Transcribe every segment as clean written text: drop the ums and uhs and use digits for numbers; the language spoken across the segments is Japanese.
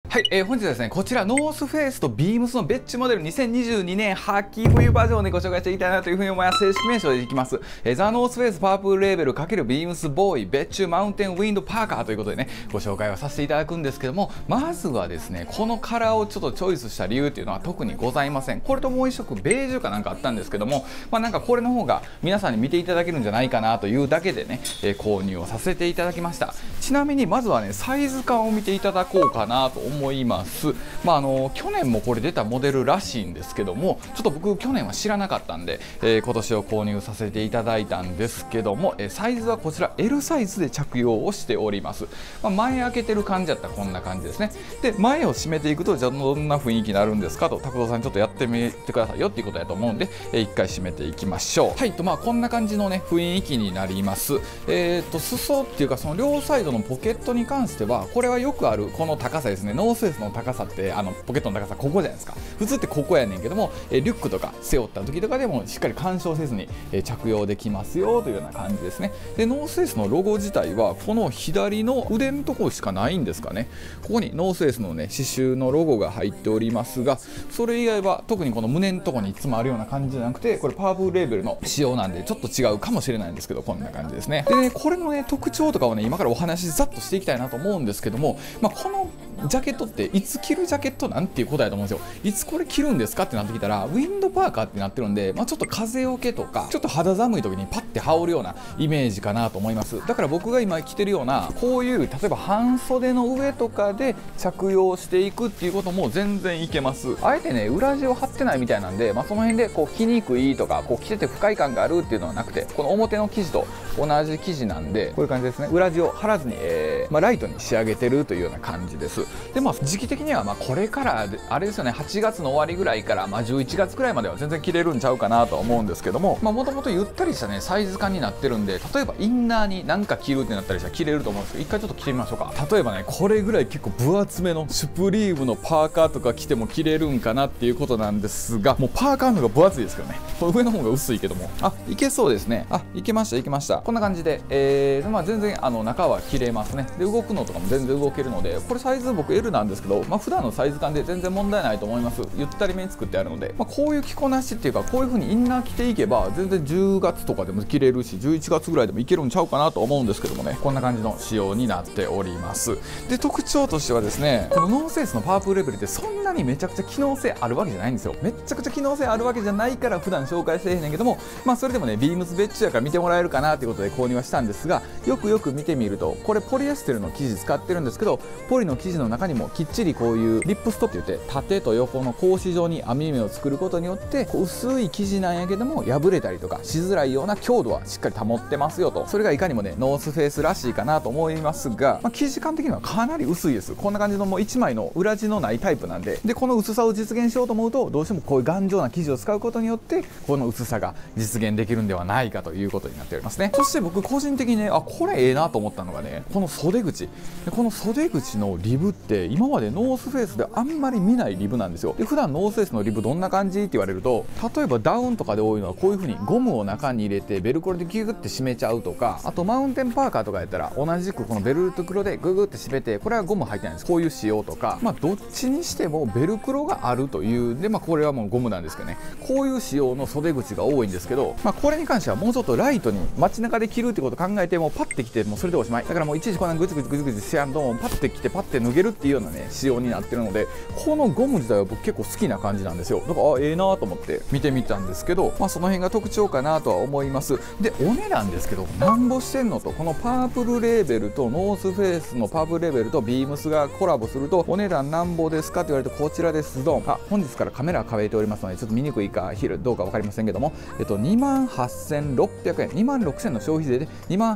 はい、本日はですね、こちらノースフェイスとビームスの別注モデル2022年秋冬バージョンをね、ご紹介していきたいなというふうに思います。正式名称でいきます。ザ・ノースフェイスパープルレーベル×ビームスボーイ別注マウンテンウィンドパーカーということでね、ご紹介をさせていただくんですけども、まずはですね、このカラーをちょっとチョイスした理由っていうのは特にございません。これともう一色ベージュかなんかあったんですけども、なんかこれの方が皆さんに見ていただけるんじゃないかなというだけでね、購入をさせていただきました。ちなみにまずはね、サイズ感を見ていただこうかなと思います。去年もこれ出たモデルらしいんですけども、ちょっと僕去年は知らなかったんで、今年を購入させていただいたんですけども、サイズはこちら L サイズで着用をしております。前開けてる感じだったらこんな感じですね。で、前を閉めていくとじゃあどんな雰囲気になるんですかと、拓郎さんちょっとやってみてくださいよっていうことだと思うんで、一回閉めていきましょう。はいと、こんな感じのね雰囲気になります。裾っていうかその両サイドのポケットに関してはこれはよくあるこの高さですね。ノースフェイスの高さってポケットの高さここじゃないですか。普通ってここやねんけども、リュックとか背負った時とかでもしっかり干渉せずに、着用できますよというような感じですね。で、ノースフェイスのロゴ自体はこの左の腕のところしかないんですかね。ここにノースフェイスのね刺繍のロゴが入っておりますが、それ以外は特にこの胸のところにいつもあるような感じじゃなくて、これパープルレーベルの仕様なんでちょっと違うかもしれないんですけど、こんな感じですね。でね、これのね特徴とかをね今からお話ざっとしていきたいなと思うんですけども、このジャケットっていつ着るジャケットなんていうことやと思うんですよ。いつこれ着るんですかってなってきたらウィンドパーカーってなってるんで、ちょっと風よけとかちょっと肌寒い時にパッて羽織るようなイメージかなと思います。だから僕が今着てるようなこういう例えば半袖の上とかで着用していくっていうことも全然いけます。あえてね裏地を貼ってないみたいなんで、その辺でこう着にくいとかこう着てて不快感があるっていうのはなくて、この表の生地と同じ生地なんでこういう感じですね。裏地を貼らずに、ライトに仕上げてるというような感じです。で、時期的にはこれからあれですよね、8月の終わりぐらいから11月くらいまでは全然着れるんちゃうかなと思うんですけども、もともとゆったりしたねサイズ感になってるんで、例えばインナーに何か着るってなったりしたら着れると思うんですけど、一回ちょっと着てみましょうか。例えばね、これぐらい結構分厚めのシュプリームのパーカーとか着ても着れるんかなっていうことなんですが、もうパーカーの方が分厚いですけどね、これ上の方が薄いけども、いけそうですね。いけましたいけました。こんな感じで、全然中は着れますね。で、動くのとかも全然動けるので、これサイズ僕 L なんですけど、普段のサイズ感で全然問題ないと思います。ゆったりめに作ってあるので、こういう着こなしっていうか、こういう風にインナー着ていけば全然10月とかでも着れるし、11月ぐらいでもいけるんちゃうかなと思うんですけどもね、こんな感じの仕様になっております。で、特徴としてはですね、このノースフェイスのパープルレベルってそんなにめちゃくちゃ機能性あるわけじゃないんですよ。めちゃくちゃ機能性あるわけじゃないから普段紹介してへんねんけども、それでもねビームス別注やから見てもらえるかなということで購入はしたんですが、よくよく見てみるとこれポリエステルの生地使ってるんですけど、ポリの生地の中にもきっちりこういうリップストって言って縦と横の格子状に網目を作ることによって薄い生地なんやけども破れたりとかしづらいような強度はしっかり保ってますよと。それがいかにもねノースフェイスらしいかなと思いますが、生地感的にはかなり薄いです。こんな感じのもう1枚の裏地のないタイプなんで、この薄さを実現しようと思うとどうしてもこういう頑丈な生地を使うことによってこの薄さが実現できるんではないかということになっておりますね。そして僕個人的にねこれええなと思ったのがね、この袖口。この袖口のリブって今までノースフェイスであんまり見ないリブなんですよ。で、普段ノースフェイスのリブどんな感じって言われると、例えばダウンとかで多いのはこういう風にゴムを中に入れてベルクロでギュグって締めちゃうとか、あとマウンテンパーカーとかやったら同じくこのベルトクロでググって締めて、これはゴム入ってないんです。こういう仕様とか、どっちにしてもベルクロがあるというで、これはもうゴムなんですけどね、こういう仕様の袖口が多いんですけど、これに関してはもうちょっとライトに街中で着るってことを考えてもパッて着てもうそれでおしまいだから、もういちいちこんなグツグツグツグツしやんとパッて着てパッて脱げるっていうようなね仕様になってるので、このゴム自体は僕結構好きな感じなんですよ。だからええなと思って見てみたんですけど、その辺が特徴かなとは思います。で、お値段ですけどなんぼしてんのと、このパープルレーベルとノースフェイスのパープルレーベルとビームスがコラボするとお値段なんぼですかって言われるとこちらです。ドン。本日からカメラ変えておりますのでちょっと見にくいかどうか分かりませんけども、28,600円、26,000の消費税で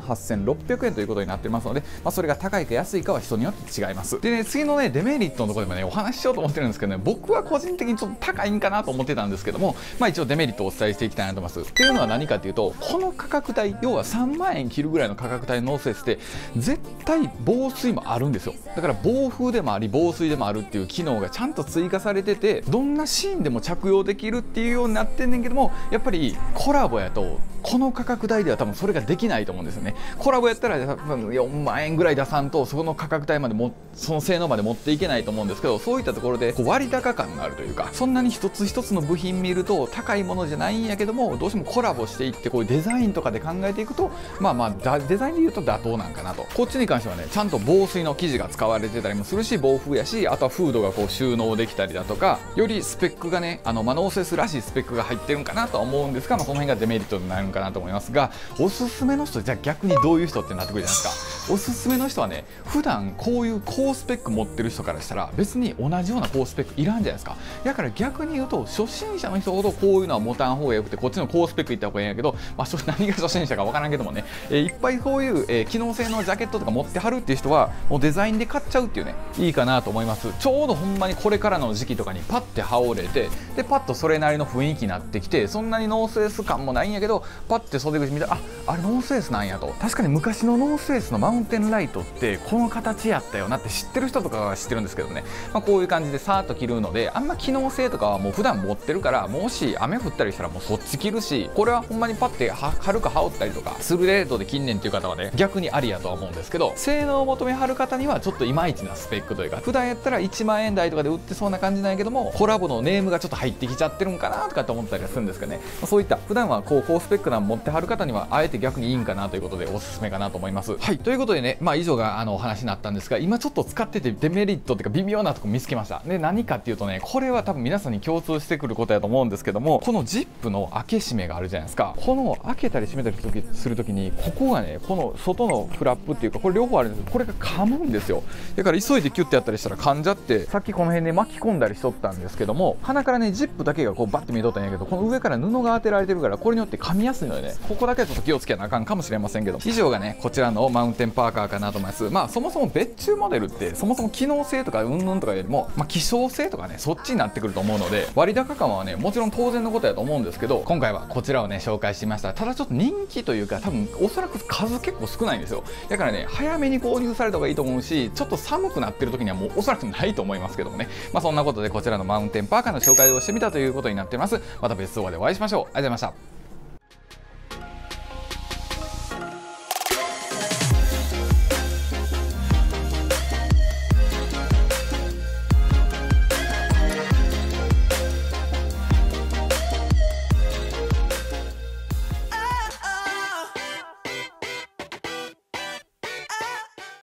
28,600円ということになっていますので、それが高いか安いかは人によって違います。でね、次のねデメリットのところでもねお話ししようと思ってるんですけどね、僕は個人的にちょっと高いんかなと思ってたんですけども、一応デメリットをお伝えしていきたいなと思います。っていうのは何かっていうと、この価格帯、要は3万円切るぐらいの価格帯のノースフェイスって絶対防水もあるんですよ。だから防風でもあり防水でもあるっていう機能がちゃんと追加されてて、どんなシーンでも着用できるっていうようになってんねんけども、やっぱりコラボやとこの価格帯では多分それれができないと思うんですよね。コラボやったら多分4万円ぐらい出さんとその価格帯までその性能まで持っていけないと思うんですけど、そういったところでこう割高感があるというか、そんなに一つ一つの部品見ると高いものじゃないんやけども、どうしてもコラボしていってこういうデザインとかで考えていくとデザインで言うと妥当なんかなと。こっちに関してはねちゃんと防水の生地が使われてたりもするし、防風やし、あとはフードがこう収納できたりだとか、よりスペックがねノースフェイスらしいスペックが入ってるんかなとは思うんですが、その辺がデメリットになるんかなと思いますが、おすすめの人、じゃあ逆にどういう人ってなってくるじゃないですか。おすすめの人はね、普段こういう高スペック持ってる人からしたら別に同じような高スペックいらんじゃないですか。だから逆に言うと初心者の人ほどこういうのは持たん方がよくて、こっちの高スペックいった方がいいんやけど、何が初心者か分からんけどもね、いっぱいこういう、機能性のジャケットとか持ってはるっていう人はもうデザインで買っちゃうっていうね、いいかなと思います。ちょうどほんまにこれからの時期とかにパッて羽織れて、でパッとそれなりの雰囲気になってきて、そんなにノースフェイス感もないんやけど、パッて袖口見たらあれノースフェイスなんやと。確かに昔のノースフェイスのマウンテンライトってこの形やったよなって知ってる人とかは知ってるんですけどね、こういう感じでさーっと着るので、あんま機能性とかはもう普段持ってるから、もし雨降ったりしたらもうそっち着るし、これはほんまにパッて軽く羽織ったりとかする程度で近年っていう方はね逆にありやとは思うんですけど、性能を求めはる方にはちょっといまいちなスペックというか、普段やったら1万円台とかで売ってそうな感じなんやけども、コラボのネームがちょっと入ってきちゃってるんかなとかって思ったりはするんですかね。そういった普段はこう高スペックなの持ってはる方にはあえて逆にいいんかなということでおすすめかなと思います。はい、ということでね、以上がお話になったんですが、今ちょっと使っててデメリットっていうか微妙なとこ見つけました。で何かっていうとね、これは多分皆さんに共通してくることやと思うんですけども、このジップの開け閉めがあるじゃないですか。この開けたり閉めたりするときに、ここがね、この外のフラップっていうか、これ両方あるんですけど、これが噛むんですよ。だから急いでキュッてやったりしたら噛んじゃって、さっきこの辺で巻き込んだりしとったんですけども、鼻からねジップだけがこうバッて見えとったんやけど、この上から布が当てられてるから、これによって噛みやすいのでね、ここだけはちょっと気をつけなあかんかもしれませんけど、以上がねこちらのマウンテンパーカーかなと思います。そもそも別注モデルってそもそも機能性とかうんぬんとかよりも、希少性とかねそっちになってくると思うので、割高感はねもちろん当然のことやと思うんですけど、今回はこちらをね紹介してみました。ただちょっと人気というか、多分おそらく数結構少ないんですよ。だからね早めに購入された方がいいと思うし、ちょっと寒くなってる時にはもうおそらくないと思いますけどもね、そんなことでこちらのマウンテンパーカーの紹介をしてみたということになっています。また別動画でお会いしましょう。ありがとうございました。